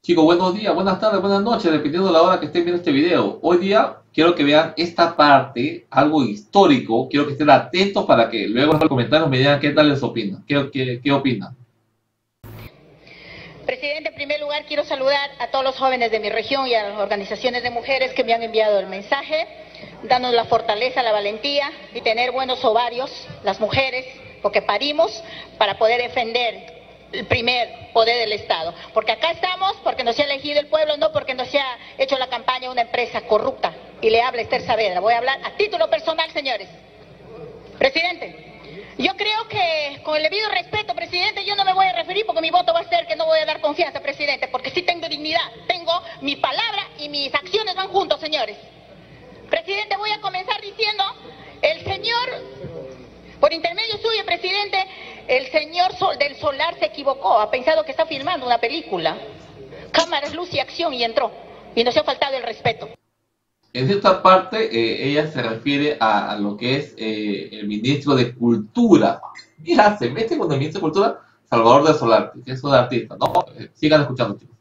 Chicos, buenos días, buenas tardes, buenas noches, dependiendo de la hora que estén viendo este video. Hoy día quiero que vean esta parte, algo histórico. Quiero que estén atentos para que luego en los comentarios me digan qué tal les opina. ¿Qué opinan? Presidente, en primer lugar quiero saludar a todos los jóvenes de mi región y a las organizaciones de mujeres que me han enviado el mensaje, dándonos la fortaleza, la valentía y tener buenos ovarios, las mujeres, porque parimos para poder defender el primer poder del Estado. Porque acá estamos porque nos ha elegido el pueblo, no porque nos ha hecho la campaña una empresa corrupta. Y le habla Esther Saavedra. Voy a hablar a título personal, señores. Presidente, yo creo que con el debido respeto, presidente, yo no me voy a referir porque mi voto va a ser que no voy a dar confianza, presidente, porque sí tengo dignidad, tengo mi palabra y mis acciones van juntos, señores. Presidente, voy a comenzar diciendo, el señor, por intermedio suyo, presidente, el señor del Solar se equivocó, ha pensado que está filmando una película. Cámaras, luz y acción y entró. Y nos ha faltado el respeto. En esta parte, ella se refiere a lo que es el ministro de Cultura. Mira, se mete con el ministro de Cultura, Salvador de Solarte, que es un artista, ¿no? Sigan escuchando, chicos.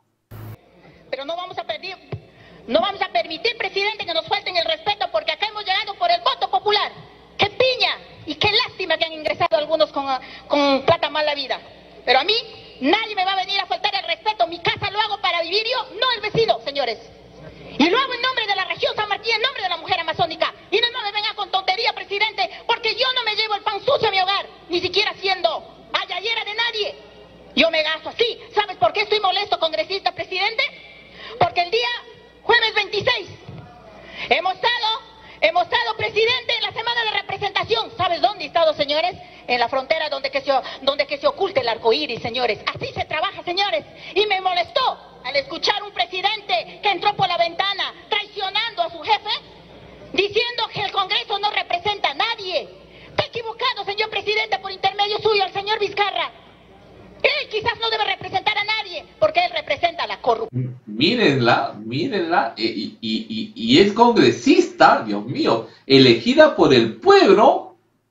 Pero no vamos a permitir, presidente, que nos falten el respeto, porque acá hemos llegado por el voto popular. ¡Qué piña! Y qué lástima que han ingresado algunos con plata mala vida. Pero a mí, nadie me va a venir a faltar el respeto. Mi casa lo hago para vivir yo, no el vecino, señores. Y lo hago en nombre de la región San Martín, en nombre de la mujer amazónica. Y no me venga con tontería, presidente, porque yo no me llevo el pan sucio a mi hogar, ni siquiera siendo ayayera de nadie. Yo me gasto así. ¿Sabes por qué estoy molesto, congresista, presidente? Porque el día jueves 26 hemos estado, presidente, en la semana de representación. ¿Sabes dónde he estado, señores? En la frontera donde que se oculte el arco iris, señores. Así se trabaja, señores. Y me molestó al escuchar un presidente que entró por la ventana traicionando a su jefe, diciendo que el Congreso no representa a nadie. Está equivocado, señor presidente, por intermedio suyo, al señor Vizcarra. Él quizás no debe representar a nadie, porque él representa a la corrupción. Mírenla, y es congresista, Dios mío, elegida por el pueblo.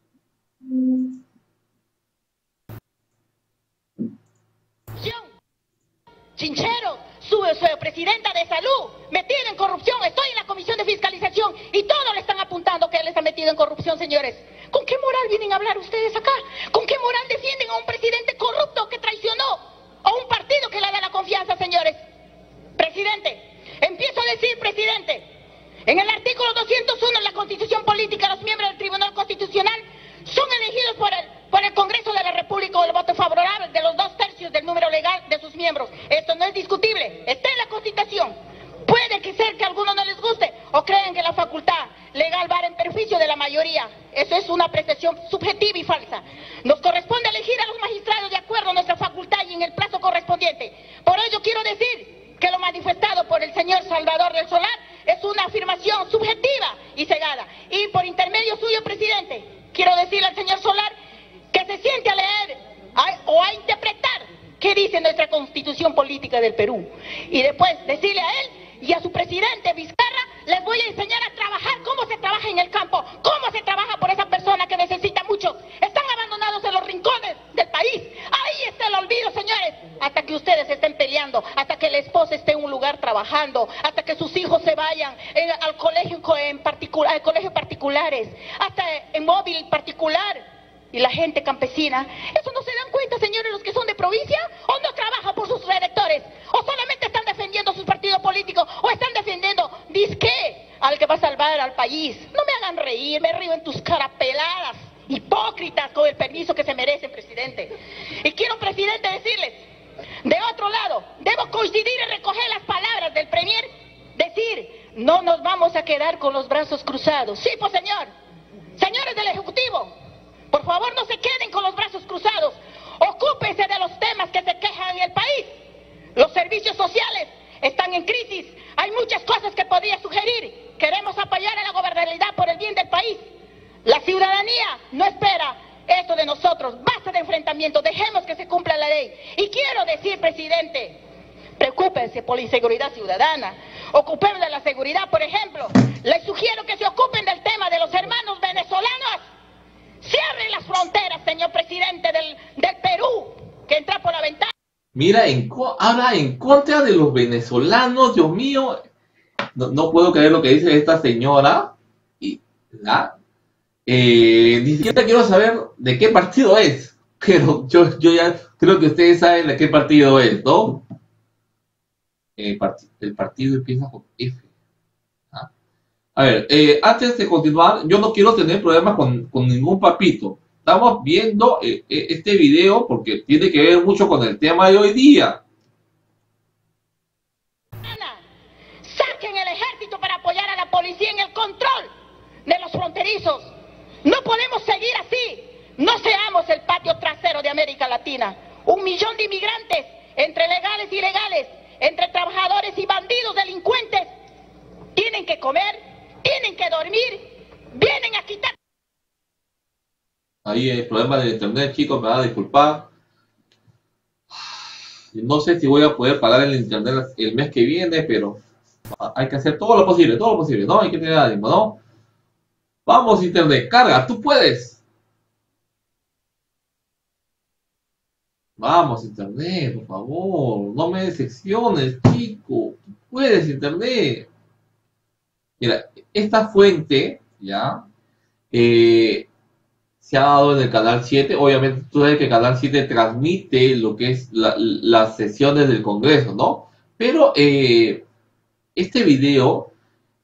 Chinchero, su presidenta de salud, metida en corrupción. Estoy en la comisión de fiscalización y todos le están apuntando que él está metido en corrupción, señores. ¿Con qué moral vienen a hablar ustedes acá? ¿Con qué moral defienden a un presidente corrupto que traicionó a un partido que le da la confianza, señores? Presidente, empiezo a decir, presidente, en el artículo 201 de la Constitución Política, los miembros del Tribunal Constitucional son elegidos por el Congreso de la República con el voto favorable de los 2/3 del número legal de sus miembros. Esto no es discutible, está en la Constitución. Puede que sea que a algunos no les guste o creen que la facultad legal va en perjuicio de la mayoría. Eso es una apreciación subjetiva y falsa. Nos corresponde elegir a los magistrados de acuerdo a nuestra facultad y en el plazo correspondiente. Por ello quiero decir que lo manifestado por el señor Salvador del Solar es una afirmación subjetiva y cegada. Y por intermedio suyo, presidente, quiero decirle al señor Solar que se siente a leer o a interpretar qué dice nuestra Constitución Política del Perú. Y después decirle a él y a su presidente Vizcarra, les voy a enseñar a trabajar cómo se trabaja en el campo, cómo se trabaja por esa persona que necesita mucho. Están abandonados en los rincones del país. Ahí está el olvido, señores. Hasta que ustedes estén peleando, hasta que la esposa esté en un lugar trabajando, hasta que sus hijos se vayan al colegio al colegio particulares, hasta en móvil particular. Y la gente campesina, ¿eso no se dan cuenta, señores, los que son de provincia? ¿O no trabajan por sus electores? ¿O solamente están defendiendo sus partidos políticos? ¿O están defendiendo, disque, al que va a salvar al país? No me hagan reír, me río en tus caras peladas, hipócritas, con el permiso que se merecen, presidente. Y quiero, presidente, decirles, de otro lado, debo coincidir y recoger las palabras del premier, decir, no nos vamos a quedar con los brazos cruzados. Sí, pues, señor. Señores del Ejecutivo, por favor, no se queden con los brazos cruzados. Ocúpense de los temas que se quejan en el país. Los servicios sociales están en crisis. Hay muchas cosas que podría sugerir. Queremos apoyar a la gobernabilidad por el bien del país. La ciudadanía no espera eso de nosotros. Basta de enfrentamiento. Dejemos que se cumpla la ley. Y quiero decir, presidente, preocúpense por la inseguridad ciudadana. Ocúpense de la seguridad, por ejemplo. Les sugiero que se ocupen del tema de los hermanos venezolanos. Cierren las fronteras, señor presidente del Perú, que entra por la ventana. Mira, habla en contra de los venezolanos, Dios mío. No puedo creer lo que dice esta señora. Y, ¿verdad? Ni siquiera quiero saber de qué partido es. Pero yo ya creo que ustedes saben de qué partido es, ¿no? El partido empieza con F. ¿Ah? A ver, antes de continuar, yo no quiero tener problemas con ningún papito. Estamos viendo este video porque tiene que ver mucho con el tema de hoy día. Saquen el ejército para apoyar a la policía en el control de los fronterizos. No podemos seguir así. No seamos el patio trasero de América Latina. 1 millón de inmigrantes, entre legales y ilegales, entre trabajadores y bandidos delincuentes, tienen que comer, tienen que dormir, vienen a quitar. Ahí hay problemas de internet, chicos, me van a disculpar. No sé si voy a poder pagar el internet el mes que viene, pero hay que hacer todo lo posible, ¿no? Hay que tener ánimo, ¿no? Vamos, internet, carga, tú puedes. Vamos, internet, por favor, no me decepciones, chico. Tú puedes, internet. Mira, esta fuente, ¿ya? Se ha dado en el canal 7. Obviamente, tú sabes que el canal 7 transmite lo que es las sesiones del Congreso, ¿no? Pero este video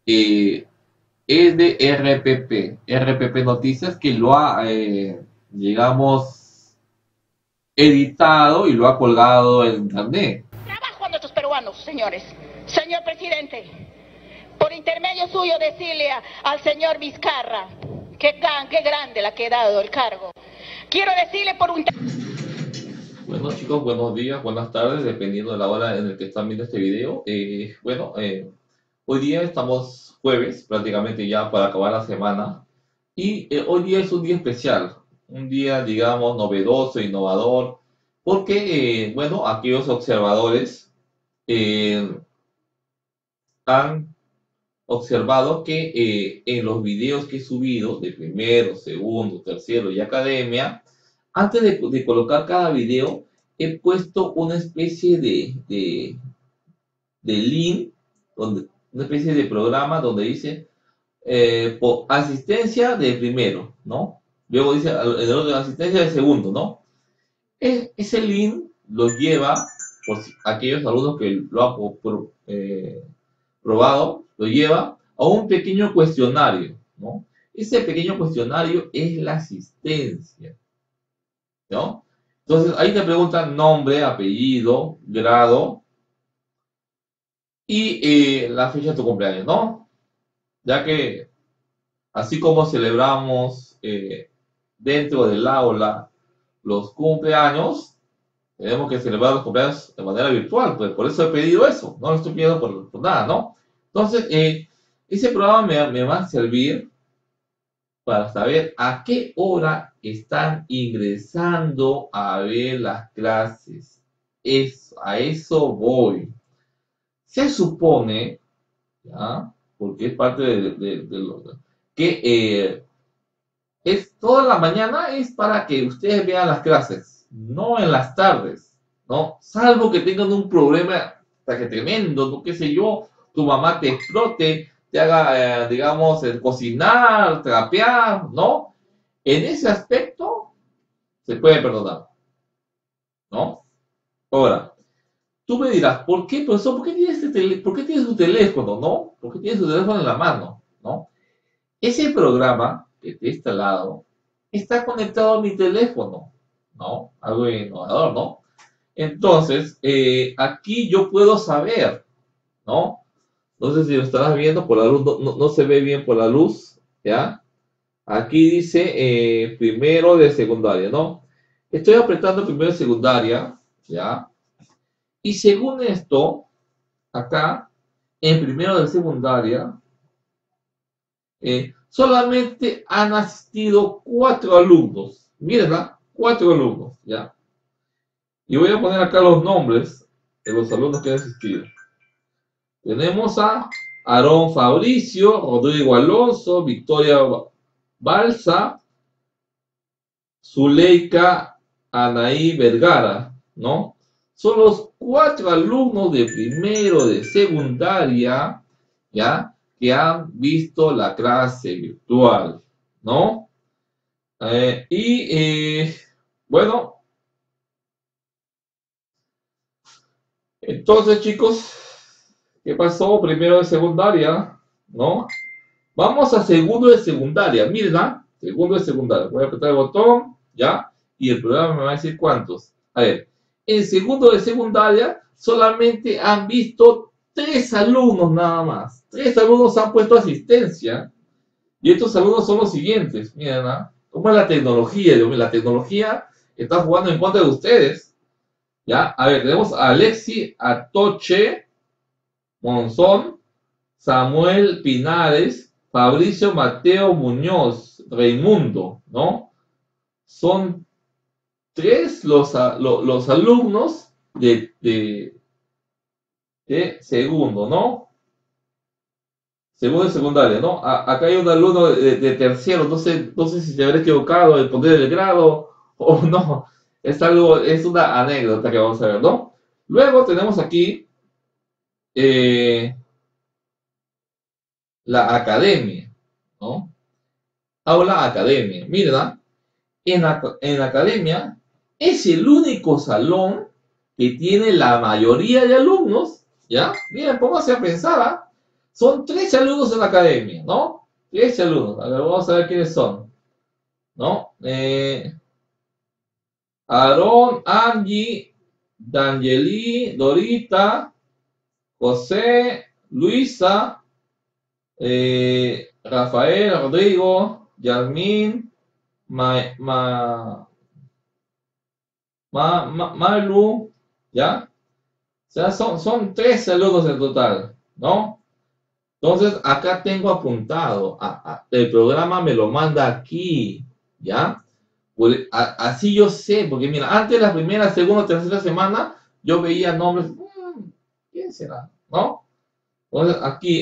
es de RPP Noticias, que lo ha, digamos, editado y lo ha colgado en internet. Trabajo a nuestros peruanos, señores. Señor presidente, por intermedio suyo decirle al señor Vizcarra, qué grande le ha quedado el cargo. Quiero decirle por un... Bueno, chicos, buenos días, buenas tardes, dependiendo de la hora en la que están viendo este video. Hoy día estamos jueves, prácticamente ya para acabar la semana. Y hoy día es un día especial, un día, digamos, novedoso, innovador, porque, aquellos observadores han observado que en los videos que he subido de primero, segundo, tercero y academia, antes de colocar cada video, he puesto una especie de link, una especie de programa donde dice por asistencia de primero, ¿no? Luego dice el otro, asistencia de segundo, ¿no? Ese link lo lleva, por aquellos alumnos que lo han probado, lo lleva a un pequeño cuestionario, ¿no? Ese pequeño cuestionario es la asistencia, ¿no? Entonces ahí te preguntan nombre, apellido, grado y la fecha de tu cumpleaños, ¿no? Ya que así como celebramos dentro del aula los cumpleaños, tenemos que celebrar los cumpleaños de manera virtual, pues por eso he pedido eso, no lo estoy pidiendo por nada, ¿no? Entonces, ese programa me va a servir para saber a qué hora están ingresando a ver las clases. A eso voy. Se supone, ¿ya? Porque es parte de lo que es toda la mañana es para que ustedes vean las clases, no en las tardes, ¿no? Salvo que tengan un problema hasta que tremendo, no qué sé yo, tu mamá te explote, te haga, digamos, cocinar, trapear, ¿no? En ese aspecto se puede perdonar, ¿no? Ahora, tú me dirás, ¿por qué, profesor? ¿Por qué tienes tu teléfono, no? ¿Por qué tienes tu teléfono en la mano, no? Ese programa que te he instalado está conectado a mi teléfono, ¿no? Algo innovador, ¿no? Entonces, aquí yo puedo saber, ¿no? No sé si lo estarás viendo por la luz, no se ve bien por la luz, ¿ya? Aquí dice primero de secundaria, ¿no? Estoy apretando primero de secundaria, ¿ya? Y según esto, acá, en primero de secundaria, solamente han asistido 4 alumnos. Mírenla, 4 alumnos, ¿ya? Y voy a poner acá los nombres de los alumnos que han asistido. Tenemos a Aarón Fabricio, Rodrigo Alonso, Victoria Balsa, Zuleika Anaí Vergara, ¿no? son los 4 alumnos de primero de secundaria, ¿ya? Que han visto la clase virtual, ¿no? Bueno, entonces chicos, ¿qué pasó? Primero de secundaria, ¿no? Vamos a segundo de secundaria, miren, ¿ah? Segundo de secundaria, voy a apretar el botón, ¿ya? Y el programa me va a decir cuántos. A ver, en segundo de secundaria solamente han visto 3 alumnos nada más. 3 alumnos han puesto asistencia. Y estos alumnos son los siguientes, miren, ¿ah? ¿Cómo es la tecnología? Dios mío, la tecnología está jugando en contra de ustedes, ¿ya? A ver, tenemos a Alexi Atoche Monzón, Samuel Pinares, Fabricio Mateo Muñoz, Raimundo, ¿no? Son 3 los alumnos de segundo, ¿no? Segundo de secundaria, ¿no? Acá hay un alumno de tercero, no sé si se habrá equivocado de poner el grado o no. Es una anécdota que vamos a ver, ¿no? Luego tenemos aquí la academia, ¿no? Aula academia. Miren, ¿ah? En la academia es el único salón que tiene la mayoría de alumnos, ¿ya? Miren, pónganse a pensar, ¿ah? Son 13 alumnos en la academia, ¿no? 13 alumnos. A ver, vamos a ver quiénes son, ¿no? Aarón, Angie, Dangeli, Dorita, José, Luisa, Rafael, Rodrigo, Yasmín, Malu, ¿ya? O sea, son 13 alumnos en total, ¿no? Entonces, acá tengo apuntado, el programa me lo manda aquí, ¿ya? Pues, así yo sé, porque mira, antes la primera, segunda, tercera semana, yo veía nombres, ¿quién será? ¿No? Entonces, aquí,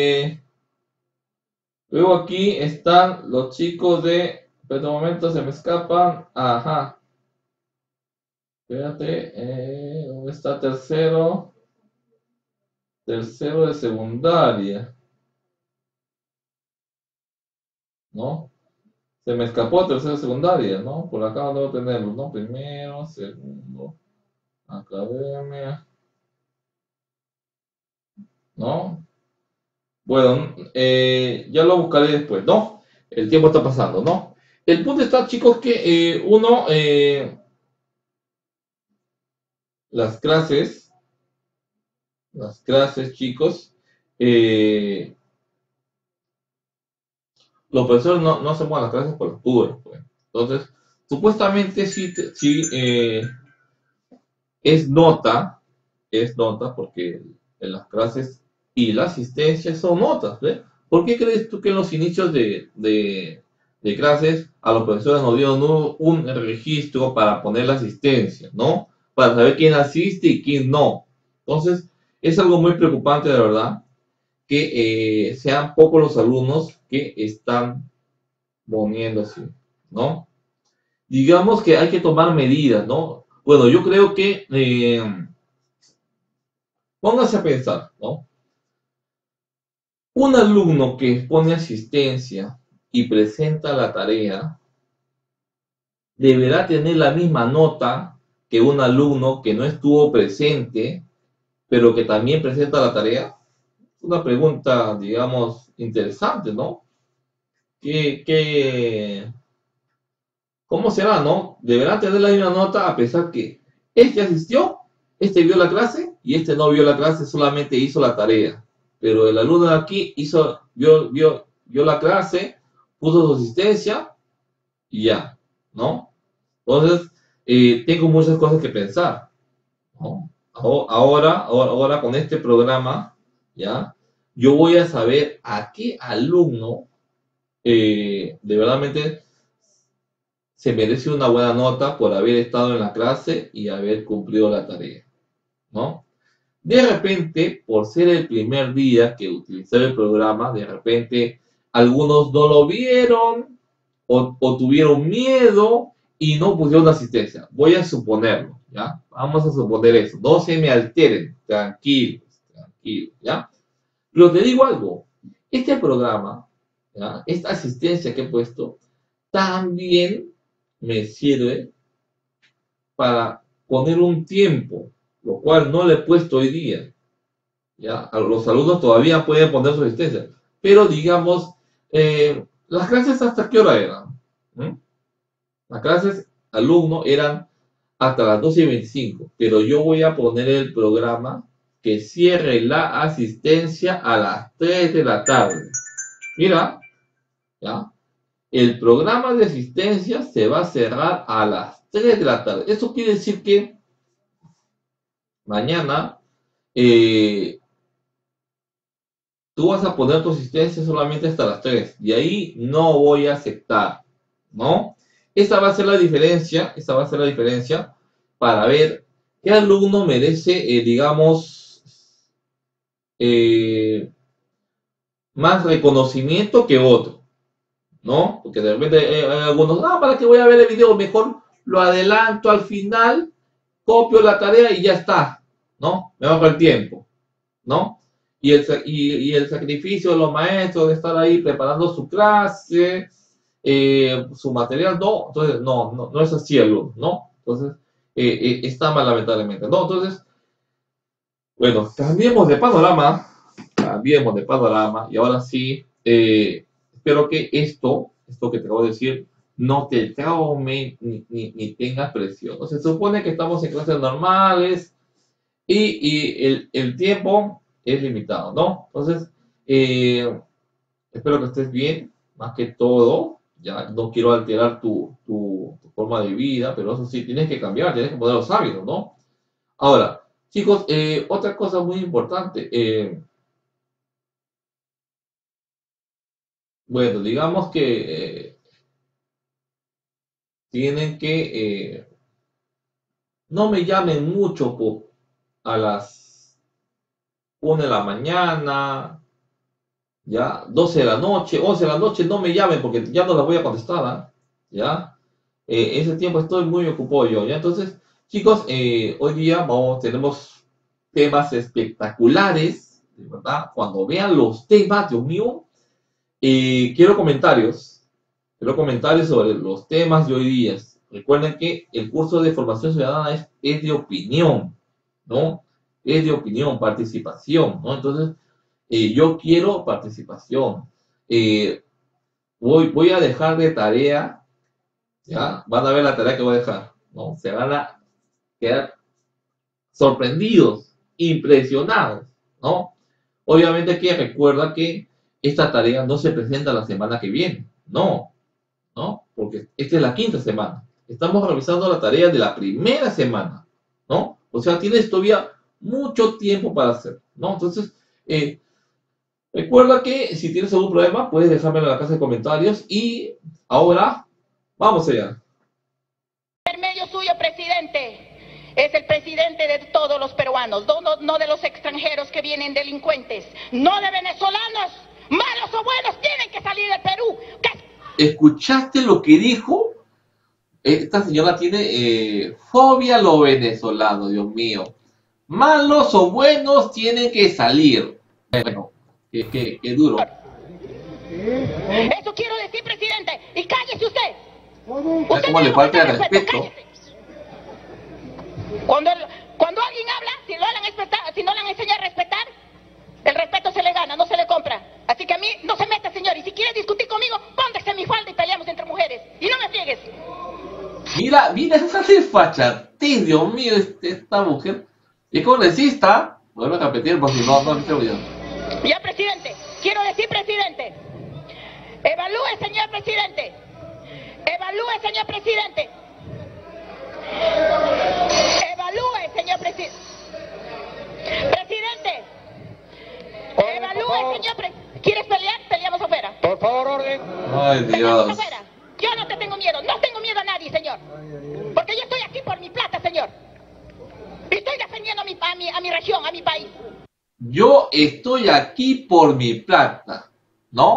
luego aquí están los chicos de, pero un momento, se me escapan, ajá, espérate, ¿dónde está tercero? Tercero de secundaria, ¿no? Se me escapó tercero de secundaria, ¿no? Por acá no debo tenerlo, ¿no? Primero, segundo, academia, ¿no? Bueno, ya lo buscaré después, ¿no? El tiempo está pasando, ¿no? El punto está, chicos, que las clases, chicos, eh, los profesores no hacen buenas clases por las puras, pues. Entonces, supuestamente sí, es nota porque en las clases y la asistencia son notas, ¿ves? ¿Por qué crees tú que en los inicios de clases a los profesores nos dieron un registro para poner la asistencia, ¿no? Para saber quién asiste y quién no. Entonces, es algo muy preocupante, de verdad, que sean pocos los alumnos que están poniéndose, ¿no? Digamos que hay que tomar medidas, ¿no? Bueno, yo creo que póngase a pensar, ¿no? Un alumno que pone asistencia y presenta la tarea deberá tener la misma nota que un alumno que no estuvo presente, pero que también presenta la tarea. Una pregunta, digamos, interesante, ¿no? ¿Cómo será, no? Deberán tener la misma nota a pesar que este asistió, este vio la clase y este no vio la clase, solamente hizo la tarea. Pero el alumno de aquí vio la clase, puso su asistencia y ya, ¿no? Entonces, tengo muchas cosas que pensar, ¿no? Ahora con este programa, ¿ya? Yo voy a saber a qué alumno de verdad se merece una buena nota por haber estado en la clase y haber cumplido la tarea, ¿no? De repente, por ser el primer día que utilicé el programa, de repente algunos no lo vieron o tuvieron miedo y no pusieron asistencia. Voy a suponerlo, ¿ya? Vamos a suponer eso. No se me alteren, tranquilos, tranquilos, ¿ya? Pero te digo algo, este programa, ¿ya? Esta asistencia que he puesto, también me sirve para poner un tiempo, lo cual no le he puesto hoy día, ¿ya? A los alumnos todavía pueden poner su asistencia, pero digamos, las clases hasta qué hora eran. ¿Mm? Las clases alumnos eran hasta las 12:25, pero yo voy a poner el programa que cierre la asistencia a las 3 de la tarde. Mira, ¿ya? El programa de asistencia se va a cerrar a las 3 de la tarde. Eso quiere decir que mañana eh, tú vas a poner tu asistencia solamente hasta las 3. Y ahí no voy a aceptar, ¿no? Esa va a ser la diferencia, esa va a ser la diferencia para ver qué alumno merece, digamos, eh, más reconocimiento que otro, ¿no? Porque de repente hay algunos, ¿para qué voy a ver el video? Mejor lo adelanto al final, copio la tarea y ya está, ¿no? Me bajo el tiempo, ¿no? Y el sacrificio de los maestros de estar ahí preparando su clase, su material, no, entonces no es así alumno, ¿no? Entonces, está mal lamentablemente, ¿no? Entonces, bueno, cambiemos de panorama y ahora sí, espero que esto que te acabo de decir, no te traume ni tengas presión. ¿No? Se supone que estamos en clases normales y el tiempo es limitado, ¿no? Entonces, espero que estés bien, más que todo. Ya no quiero alterar tu forma de vida, pero eso sí, tienes que cambiar, tienes que poner los hábitos, ¿no? Ahora, chicos, otra cosa muy importante. Bueno, digamos que tienen que, no me llamen mucho a las 1 de la mañana, ya, 12 de la noche, 11 de la noche, no me llamen porque ya no las voy a contestar, ¿ah? ¿Ya? Ese tiempo estoy muy ocupado yo, ¿ya? Entonces, chicos, hoy día tenemos temas espectaculares, de verdad. Cuando vean los temas, Dios mío, quiero comentarios. Quiero comentarios sobre los temas de hoy día. Recuerden que el curso de formación ciudadana es de opinión, ¿no? Es de opinión, participación, ¿no? Entonces, yo quiero participación. Eh, voy a dejar de tarea, ¿ya? Van a ver la tarea que voy a dejar, ¿no? Se van a quedar sorprendidos, impresionados, ¿no? Obviamente que recuerda que esta tarea no se presenta la semana que viene, no, ¿no? Porque esta es la quinta semana. Estamos revisando la tarea de la primera semana, ¿no? O sea, tienes todavía mucho tiempo para hacer, ¿no? Entonces, recuerda que si tienes algún problema, puedes dejármelo en la caja de comentarios y ahora, vamos allá. El medio suyo, presidente, es el presidente de todos los peruanos, no de los extranjeros que vienen delincuentes, no de venezolanos, malos o buenos, tienen que salir del Perú. ¿Escuchaste lo que dijo? Esta señora tiene fobia a lo venezolano, Dios mío. Malos o buenos tienen que salir. Bueno, qué duro. Eso quiero decir, presidente, y cállese usted. Usted ¿cómo le falta el respeto? Cuando alguien habla, si no le han enseñado a respetar, el respeto se le gana, no se le compra. Así que a mí no se meta, señor. Y si quiere discutir conmigo, póngase mi falda y peleamos entre mujeres. Y no me friegues. Mira esa desfachatez, Dios mío, esta mujer. Es congresista. Vuelvo a repetir por si no se olvidó. Ya, presidente. Quiero decir, presidente. Evalúe, señor presidente. Evalúe, señor presidente. Evalúe, señor presidente. Presidente. Evalúe, señor presidente. ¿Quieres pelear? Peleamos afuera. Por favor, orden. Ay, Dios. Afuera. Yo no te tengo miedo. No tengo miedo a nadie, señor. Porque yo estoy aquí por mi plata, señor. Y estoy defendiendo a mi región, a mi país. Yo estoy aquí por mi plata, ¿no?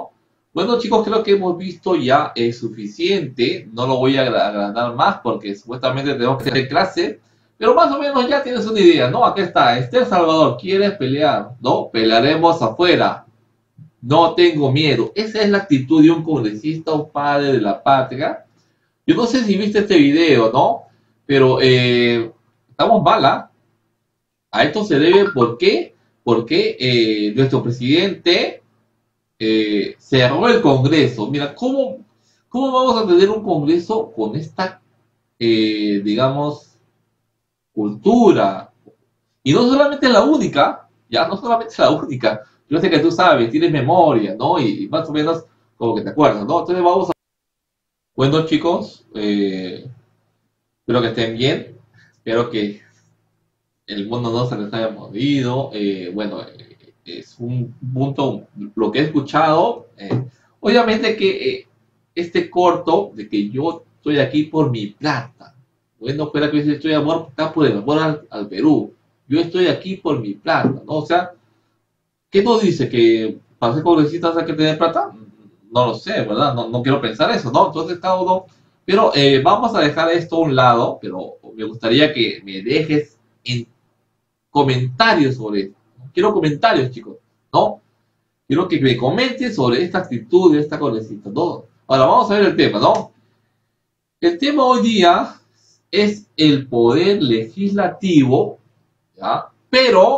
Bueno, chicos, creo que hemos visto ya suficiente. No lo voy a agrandar más porque supuestamente tenemos que hacer clase. Pero más o menos ya tienes una idea, ¿no? Aquí está. Esther Salvador, ¿quieres pelear? No, pelearemos afuera. No tengo miedo. Esa es la actitud de un congresista, un padre de la patria. Yo no sé si viste este video, ¿no? Pero estamos mal, ¿ah? A esto se debe, ¿por qué? Porque nuestro presidente cerró el Congreso. Mira, ¿cómo vamos a tener un Congreso con esta, digamos, cultura? Y no solamente la única, ya no solamente la única. Yo sé que tú sabes, tienes memoria, ¿no? Y más o menos como que te acuerdas, ¿no? Entonces vamos a... Bueno, chicos, espero que estén bien. Espero que el mundo no se les haya movido. Bueno, es un punto, lo que he escuchado. Obviamente que este corto de que yo estoy aquí por mi plata. Bueno, fuera que estoy acá por el amor al Perú. Yo estoy aquí por mi plata, ¿no? O sea, ¿qué nos dice? ¿Que para ser congresistas hay que tener plata? No lo sé, ¿verdad? No quiero pensar eso, ¿no? Entonces cada uno... Pero vamos a dejar esto a un lado, pero me gustaría que me dejes en comentarios sobre esto. Quiero comentarios, chicos, ¿no? Quiero que me comenten sobre esta actitud de esta congresista, ¿no? Ahora vamos a ver el tema, ¿no? El tema hoy día es el poder legislativo, ¿ya? Pero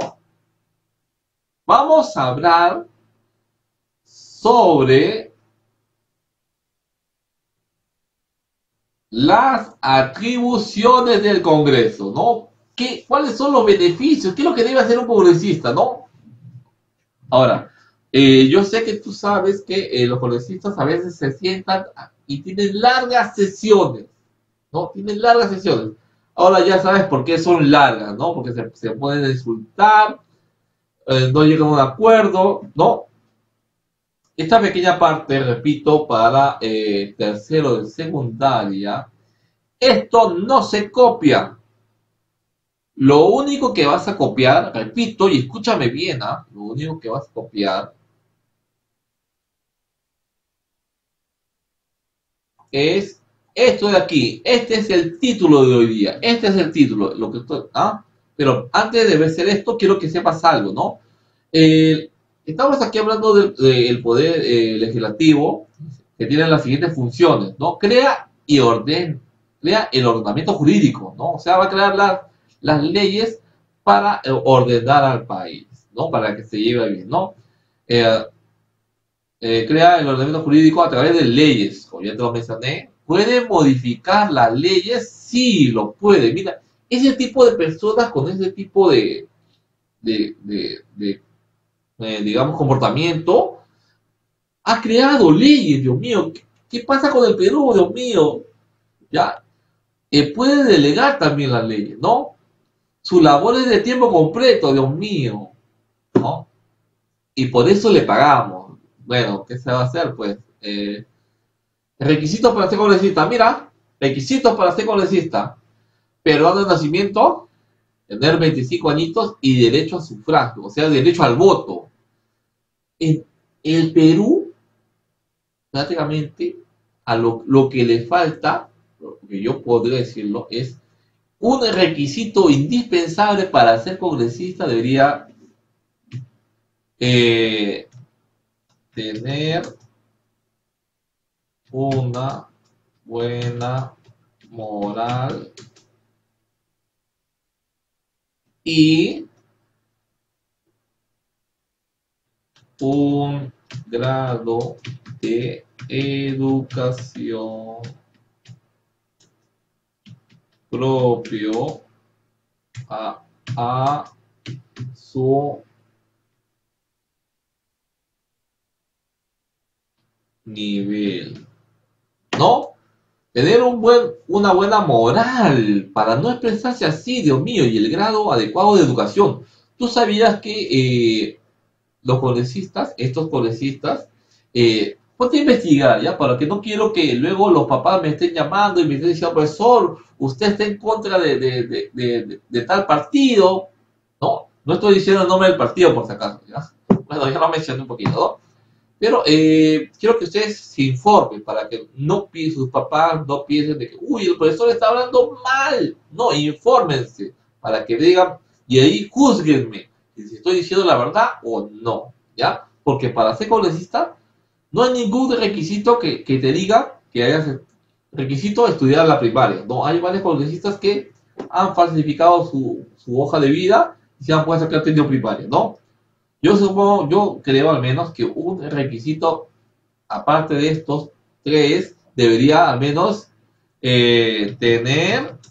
vamos a hablar sobre las atribuciones del Congreso, ¿no? ¿Cuáles son los beneficios? ¿Qué es lo que debe hacer un congresista, no? Ahora, yo sé que tú sabes que los congresistas a veces se sientan y tienen largas sesiones, ¿no? Tienen largas sesiones. Ahora ya sabes por qué son largas, ¿no? Porque se pueden insultar, no llegan a un acuerdo, ¿no? Esta pequeña parte, repito, para tercero de secundaria, esto no se copia. Lo único que vas a copiar, repito, y escúchame bien, ¿ah? Lo único que vas a copiar es esto de aquí. Este es el título de hoy día. Este es el título. Lo que ¿ah? Pero antes de ver esto, quiero que sepas algo, ¿no? Estamos aquí hablando del poder legislativo que tiene las siguientes funciones, ¿no? Crea el ordenamiento jurídico, ¿no? O sea, va a crear las leyes para ordenar al país, ¿no? Para que se lleve bien, ¿no? Eh, Crea el ordenamiento jurídico a través de leyes, como ya te lo mencioné. ¿Puede modificar las leyes? Sí, lo puede. Mira, ese tipo de personas con ese tipo de digamos, comportamiento, ha creado leyes, Dios mío. ¿Qué pasa con el Perú, Dios mío? Ya, puede delegar también las leyes, ¿no? Su labor es de tiempo completo, Dios mío, ¿no? Y por eso le pagamos. Bueno, ¿qué se va a hacer? Pues, requisitos para ser congresista. Mira, requisitos para ser congresista. Peruano de nacimiento, tener 25 añitos y derecho a sufragio, o sea, derecho al voto. En el Perú, prácticamente, a lo que le falta, lo que yo podría decirlo, es un requisito indispensable para ser congresista debería tener una buena moral y un grado de educación propio a su nivel, ¿no? Tener una buena moral para no expresarse así, Dios mío, y el grado adecuado de educación. ¿Tú sabías que los congresistas, estos congresistas, ponte a investigar, ¿ya? Para que no quiero que luego los papás me estén llamando y me estén diciendo, profesor, usted está en contra de tal partido, ¿no? No estoy diciendo el nombre del partido, por si acaso, ¿ya? Bueno, ya lo mencioné un poquito, ¿no? Pero quiero que ustedes se informen para que sus papás no piensen de que, uy, el profesor está hablando mal. No, infórmense para que digan, y ahí juzguenme si estoy diciendo la verdad o no, ¿ya? Porque para ser congresista no hay ningún requisito que te diga que hayas requisito estudiar la primaria. No, hay varios congresistas que han falsificado su hoja de vida y se han puesto que han tenido primaria, ¿no? Yo creo al menos que un requisito, aparte de estos tres, debería al menos tener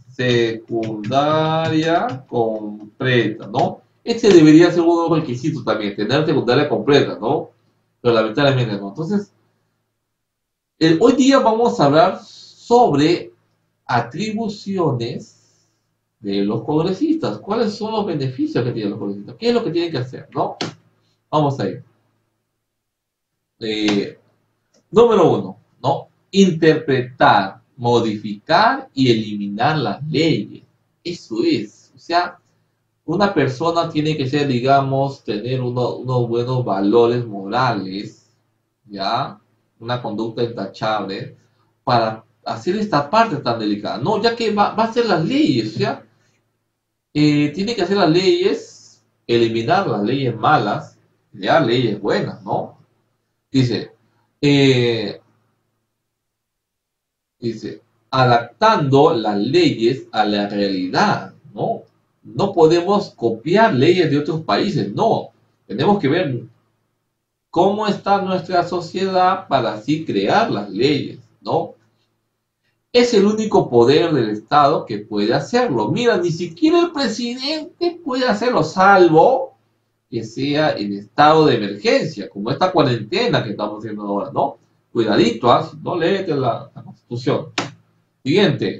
secundaria completa, ¿no? Este debería ser uno de los requisitos también, tener secundaria completa, ¿no? Pero lamentablemente no. Entonces, hoy día vamos a hablar sobre atribuciones de los congresistas. ¿Cuáles son los beneficios que tienen los congresistas? ¿Qué es lo que tienen que hacer, no? Vamos a ir. Número uno, ¿no? Interpretar, modificar y eliminar las leyes. Eso es. O sea, una persona tiene que ser, digamos, tener unos buenos valores morales, ¿ya? Una conducta intachable para hacer esta parte tan delicada. No, ya que va a hacer las leyes, o sea, tiene que hacer las leyes, eliminar las leyes malas, ya leyes buenas, ¿no? Dice, eh, dice, adaptando las leyes a la realidad, ¿no? No podemos copiar leyes de otros países, no. Tenemos que ver cómo está nuestra sociedad para así crear las leyes, ¿no? Es el único poder del Estado que puede hacerlo. Mira, ni siquiera el presidente puede hacerlo, salvo que sea en estado de emergencia, como esta cuarentena que estamos haciendo ahora, ¿no? Cuidadito, no léete la Constitución. Siguiente.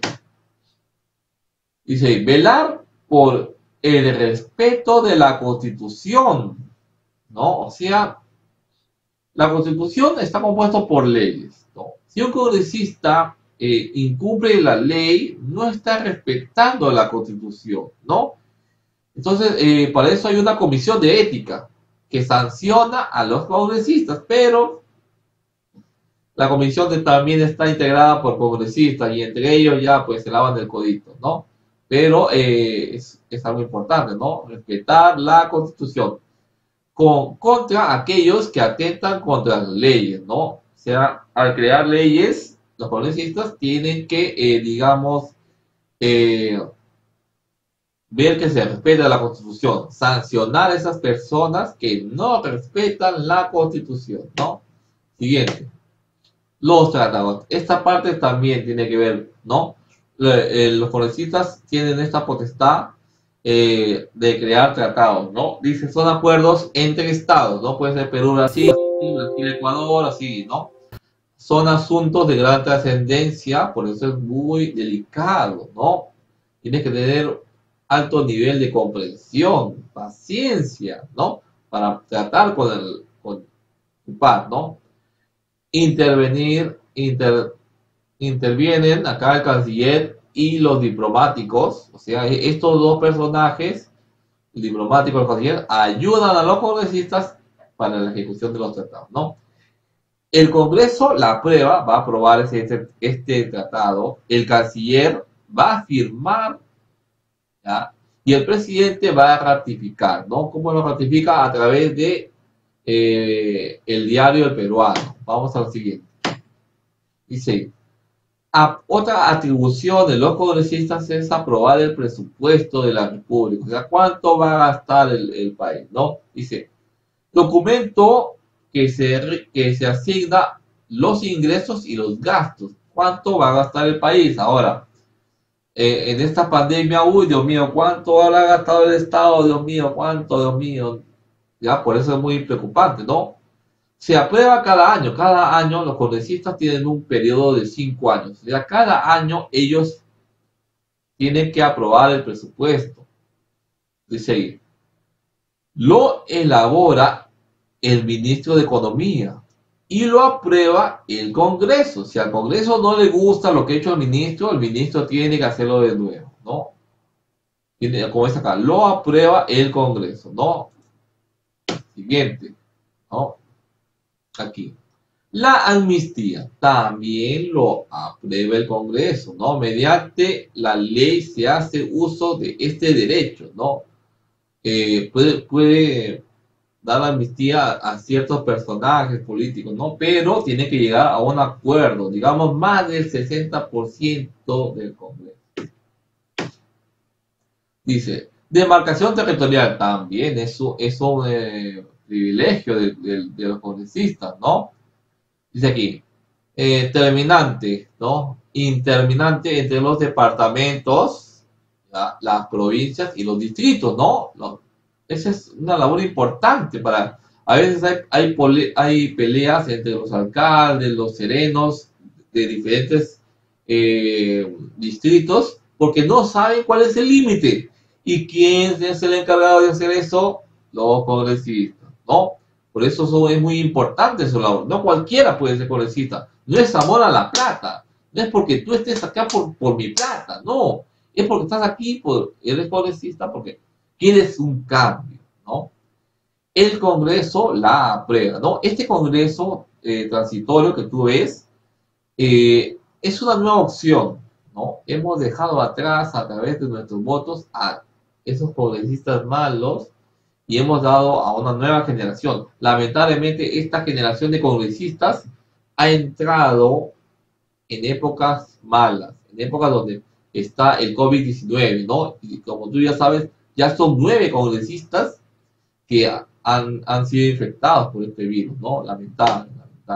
Dice, velar por el respeto de la Constitución, ¿no? O sea, la Constitución está compuesta por leyes, ¿no? Si un congresista incumple la ley, no está respetando la Constitución, ¿no? Entonces, para eso hay una comisión de ética que sanciona a los congresistas, pero la comisión también está integrada por congresistas y entre ellos ya pues se lavan el codito, ¿no? Pero es algo importante, ¿no? Respetar la Constitución contra aquellos que atentan contra las leyes, ¿no? O sea, al crear leyes, los congresistas tienen que, digamos, ver que se respeta la Constitución, sancionar a esas personas que no respetan la Constitución, ¿no? Siguiente. Los tratados. Esta parte también tiene que ver, ¿no? Los congresistas tienen esta potestad de crear tratados, ¿no? Dice, son acuerdos entre estados, ¿no? Puede ser Perú, Brasil, Brasil, Ecuador, así, ¿no? Son asuntos de gran trascendencia, por eso es muy delicado, ¿no? Tienes que tener alto nivel de comprensión, paciencia, ¿no? Para tratar con tu par, ¿no? Intervienen acá el canciller y los diplomáticos, o sea, estos dos personajes, el diplomático y el canciller, ayudan a los congresistas para la ejecución de los tratados, ¿no? El Congreso la aprueba, va a aprobar este tratado, el canciller va a firmar, ¿ya? Y el presidente va a ratificar, ¿no? ¿Cómo lo ratifica? A través de el diario El Peruano. Vamos al siguiente. Dice, otra atribución de los congresistas es aprobar el presupuesto de la República. O sea, ¿cuánto va a gastar el país? ¿No? Dice, documento que se asigna los ingresos y los gastos. ¿Cuánto va a gastar el país? Ahora, en esta pandemia, uy, Dios mío, ¿cuánto habrá gastado el Estado? Dios mío, ¿cuánto? Dios mío. Ya, por eso es muy preocupante, ¿no? Se aprueba cada año los congresistas tienen un periodo de 5 años. Ya cada año ellos tienen que aprobar el presupuesto. Dice ahí, lo elabora el ministro de Economía y lo aprueba el Congreso. Si al Congreso no le gusta lo que ha hecho el ministro tiene que hacerlo de nuevo, ¿no? Como es acá, lo aprueba el Congreso, ¿no? Siguiente, ¿no? aquí. La amnistía también lo aprueba el Congreso, ¿no? Mediante la ley se hace uso de este derecho, ¿no? Puede dar amnistía a ciertos personajes políticos, ¿no? Pero tiene que llegar a un acuerdo, digamos, más del 60% del Congreso. Dice, demarcación territorial también es un privilegio de los congresistas, ¿no? Dice aquí, terminante, ¿no? Interminante entre los departamentos, ¿ya? Las provincias y los distritos, ¿no? Esa es una labor importante para... A veces hay peleas entre los alcaldes, los serenos de diferentes distritos, porque no saben cuál es el límite. ¿Y quién es el encargado de hacer eso? Los congresistas, ¿no? Por eso es muy importante su labor. No cualquiera puede ser congresista. No es amor a la plata. No es porque tú estés acá por mi plata. No. Es porque estás aquí, eres congresista porque quieres un cambio, ¿no? El Congreso la aprueba, ¿no? Este Congreso transitorio que tú ves es una nueva opción, ¿no? Hemos dejado atrás a través de nuestros votos a esos congresistas malos y hemos dado a una nueva generación. Lamentablemente, esta generación de congresistas ha entrado en épocas malas, en épocas donde está el COVID-19, ¿no? Y como tú ya sabes, ya son 9 congresistas que han sido infectados por este virus, ¿no? Lamentable.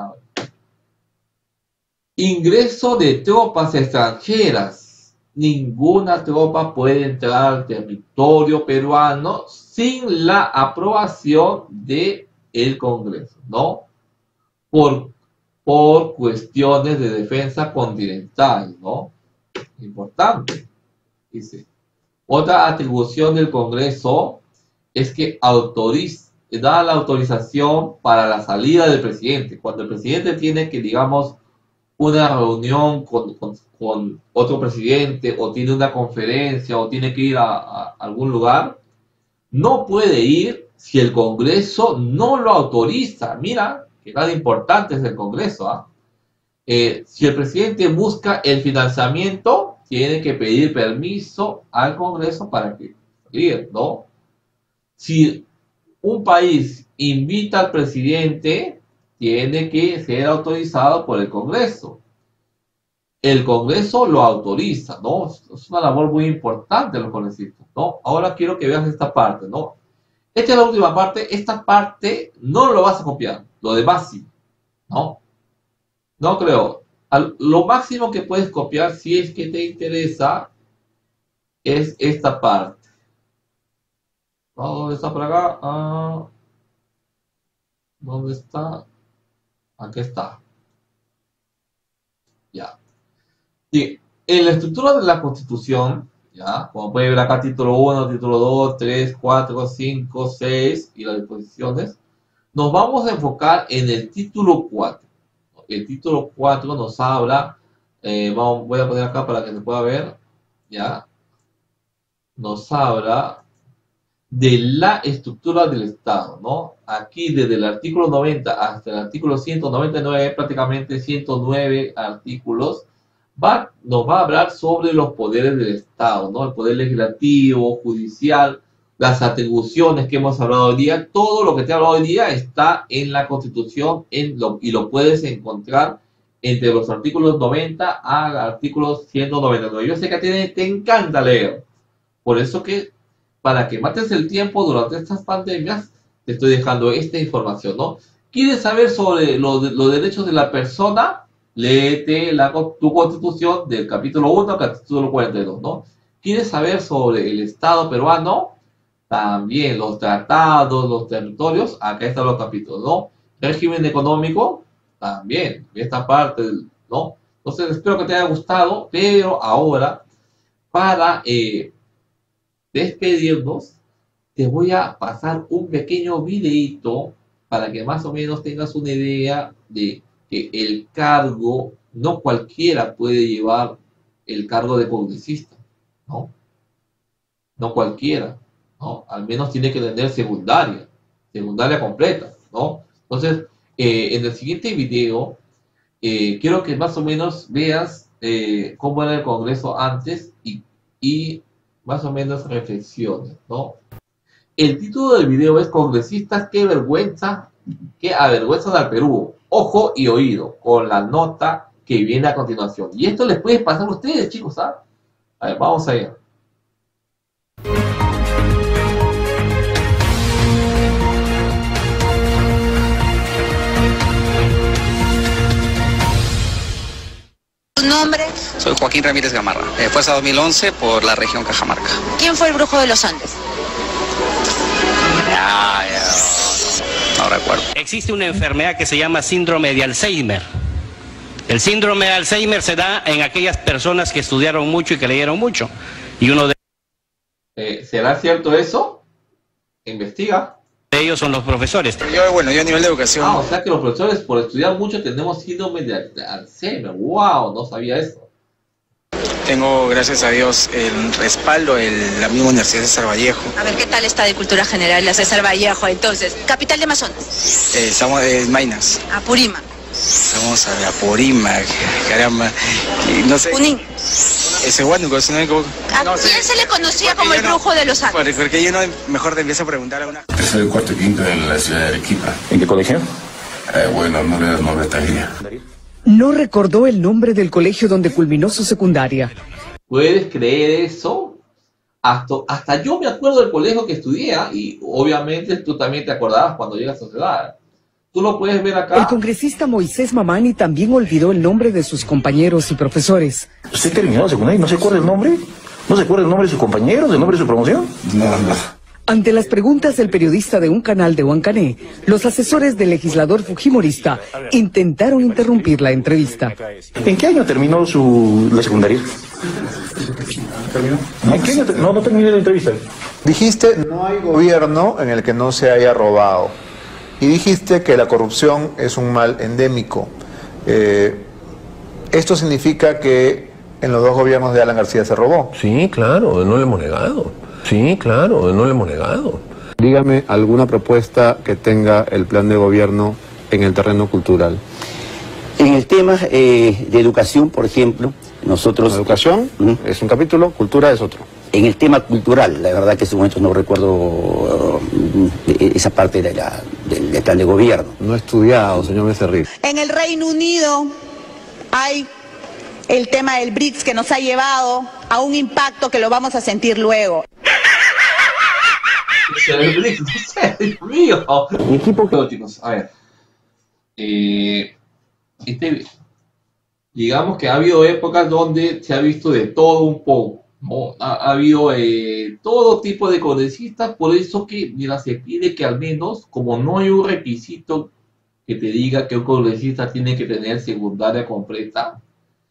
Ingreso de tropas extranjeras. Ninguna tropa puede entrar al territorio peruano sin la aprobación del Congreso, ¿no? Por, por cuestiones de defensa continental, ¿no? Importante, dice. Otra atribución del Congreso es que da la autorización para la salida del presidente. Cuando el presidente tiene que, digamos, una reunión con otro presidente o tiene una conferencia o tiene que ir a algún lugar, no puede ir si el Congreso no lo autoriza. Mira, que tan importante es el Congreso. Si el presidente busca el financiamiento, tiene que pedir permiso al Congreso para que salir, ¿no? Si un país invita al presidente, tiene que ser autorizado por el Congreso. El Congreso lo autoriza, ¿no? Es una labor muy importante de los congresistas, ¿no? Ahora quiero que veas esta parte, ¿no? Esta es la última parte. Esta parte no lo vas a copiar. Lo demás sí, ¿no? No creo. Lo máximo que puedes copiar, si es que te interesa, es esta parte. ¿Dónde está por acá? ¿Dónde está? Aquí está. Ya. Sí, en la estructura de la Constitución, ya, como puede ver acá, título 1, título 2, 3, 4, 5, 6 y las disposiciones, nos vamos a enfocar en el título 4. El título 4 nos habla, voy a poner acá para que se pueda ver, ya, nos habla de la estructura del Estado, ¿no? Aquí desde el artículo 90 hasta el artículo 199, prácticamente 109 artículos, nos va a hablar sobre los poderes del Estado, ¿no? El poder legislativo, judicial, las atribuciones que hemos hablado hoy día, todo lo que te he hablado hoy día está en la Constitución y lo puedes encontrar entre los artículos 90 al artículo 199. Yo sé que a ti te encanta leer, por eso que para que mates el tiempo durante estas pandemias, te estoy dejando esta información, ¿no? ¿Quieres saber sobre los derechos de la persona? Léete tu constitución del capítulo 1 al capítulo 42, ¿no? ¿Quieres saber sobre el Estado peruano? También los tratados, los territorios, acá están los capítulos, ¿no? Régimen económico, también, esta parte, ¿no? Entonces, espero que te haya gustado, pero ahora, para despedirnos, te voy a pasar un pequeño videito para que más o menos tengas una idea de que el cargo, no cualquiera puede llevar el cargo de congresista, ¿no? No cualquiera, ¿no? Al menos tiene que tener secundaria completa, ¿no? Entonces, En el siguiente video, quiero que más o menos veas cómo era el Congreso antes y más o menos reflexiones, ¿no? El título del video es Congresistas, qué vergüenza, que avergüenzan al Perú. Ojo y oído con la nota que viene a continuación. Y esto les puede pasar a ustedes, chicos, ¿ah? A ver, vamos a ver. ¿Tu nombre? Soy Joaquín Ramírez Gamarra, fuerza 2011 por la región Cajamarca. ¿Quién fue el brujo de los Andes? No recuerdo. Existe una enfermedad que se llama síndrome de Alzheimer. El síndrome de Alzheimer se da en aquellas personas que estudiaron mucho y que leyeron mucho. Y uno de ¿Será cierto eso? Investiga. ellos son los profesores. Yo a nivel de educación. O sea que los profesores por estudiar mucho tenemos síndrome de Alzheimer. ¡Wow! No sabía eso. Tengo, gracias a Dios, el respaldo de la misma Universidad de César Vallejo. A ver, ¿qué tal está de cultura general la César Vallejo? Entonces, capital de Amazonas. Estamos en Maynas. Apurímac. Estamos a la Apurímac, caramba. No sé. Junín. Ese Huánuco, si no me equivoco. ¿A quién se le conocía como el brujo de los Andes? Porque yo no, mejor te empiezo a preguntar a una. Soy el cuarto y quinto en la ciudad de Arequipa. ¿En qué colegio? Bueno, no le estaría. No recordó el nombre del colegio donde culminó su secundaria. ¿Puedes creer eso? Hasta yo me acuerdo del colegio que estudié, y obviamente tú también te acordabas cuando llegas a tu ciudad. Tú lo puedes ver acá. El congresista Moisés Mamani también olvidó el nombre de sus compañeros y profesores. ¿Usted terminó la secundaria y no se acuerda el nombre? ¿No se acuerda el nombre de sus compañeros, el nombre de su promoción? No. Ante las preguntas del periodista de un canal de Huancané, los asesores del legislador fujimorista intentaron interrumpir la entrevista. ¿En qué año terminó la secundaria? ¿En qué año no terminé la entrevista? Dijiste, no hay gobierno en el que no se haya robado. Y dijiste que la corrupción es un mal endémico. ¿Esto significa que en los dos gobiernos de Alan García se robó? Sí, claro, no le hemos negado. Sí, claro, no le hemos negado. Dígame alguna propuesta que tenga el plan de gobierno en el terreno cultural. En el tema de educación, por ejemplo, nosotros... Educación es un capítulo, cultura es otro. En el tema cultural, la verdad que en estos momentos no recuerdo esa parte del plan de gobierno. No he estudiado, señor Becerril. En el Reino Unido hay el tema del BRICS que nos ha llevado a un impacto que lo vamos a sentir luego. El BRICS, no sé, Dios mío. Mi equipo... Chicos, a ver. Digamos que ha habido épocas donde se ha visto de todo un poco, ¿no? Ha habido todo tipo de congresistas, por eso que, mira, se pide que al menos, como no hay un requisito que te diga que un congresista tiene que tener secundaria completa,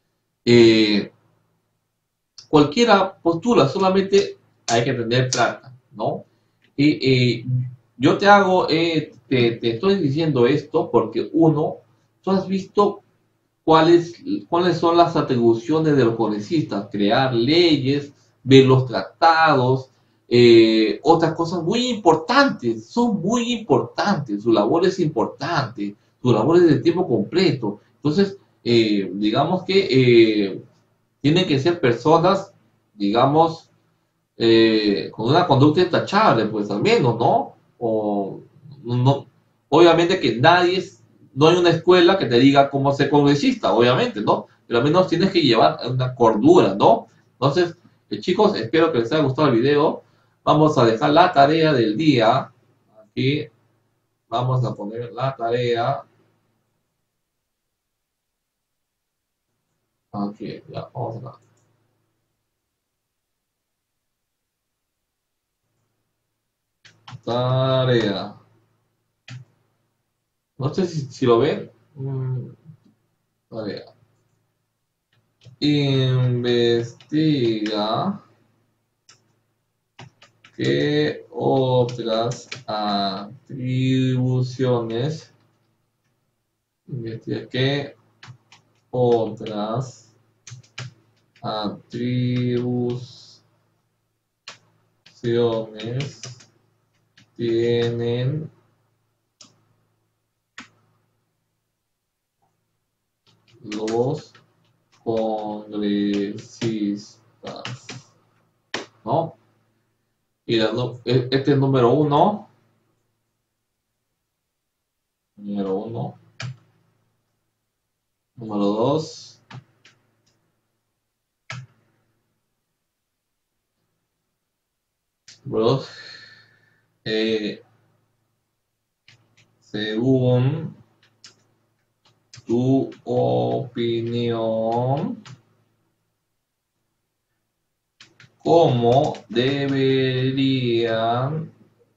cualquiera postura, solamente hay que tener plata, ¿no? Yo te estoy diciendo esto porque uno, tú has visto cuáles son las atribuciones de los congresistas, crear leyes, ver los tratados, otras cosas muy importantes, son muy importantes, su labor es importante, su labor es de tiempo completo. Entonces, digamos que tienen que ser personas, digamos, con una conducta intachable, pues al menos, ¿no? No, obviamente que no hay una escuela que te diga cómo ser congresista, obviamente, ¿no? Pero al menos tienes que llevar una cordura, ¿no? Entonces, chicos, espero que les haya gustado el video. Vamos a dejar la tarea del día. Aquí vamos a poner la tarea. Aquí, ya, vamos a... Tarea. No sé si lo ven. Tarea. Investiga qué otras atribuciones. Investiga qué otras atribuciones tienen los congresistas, ¿no? Y este es número 1. Número 1. Número 2. Número 2. Según tu opinión, ¿cómo deberían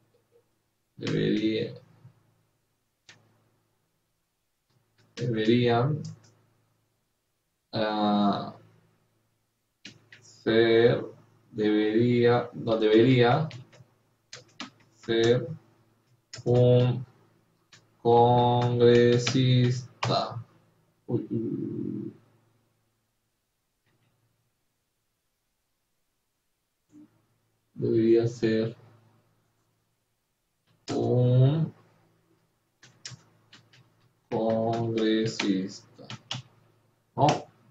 ser, debería ser un congresista? Debería ser un congresista, ¿no?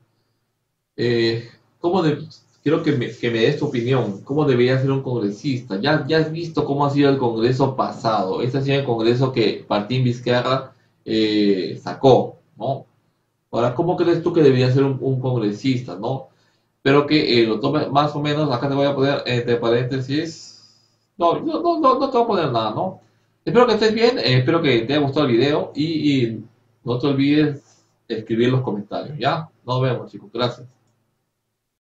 Quiero que me des tu opinión. ¿Cómo debería ser un congresista? Ya has visto cómo ha sido el Congreso pasado. Este ha sido el Congreso que Martín Vizcarra sacó, ¿no? Ahora, ¿cómo crees tú que debería ser un congresista, no? Espero que lo tome más o menos. Acá te voy a poner entre paréntesis. No te voy a poner nada, ¿no? Espero que estés bien. Espero que te haya gustado el video. Y no te olvides escribir en los comentarios, ¿ya? Nos vemos, chicos. Gracias.